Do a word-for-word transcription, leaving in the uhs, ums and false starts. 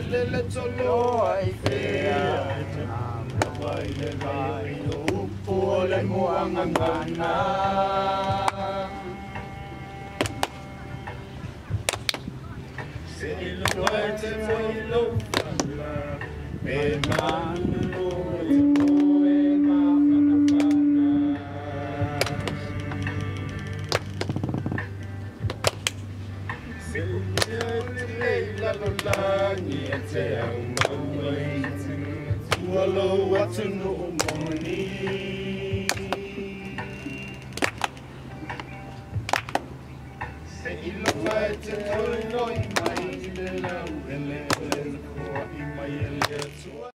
le tolo ai fea Vai le vai no upo le moangangana Se ilo ai te ilo whala Me manu te poe ma whanawhana Se ilo te leila lo langi e te au maua i Tualo atu no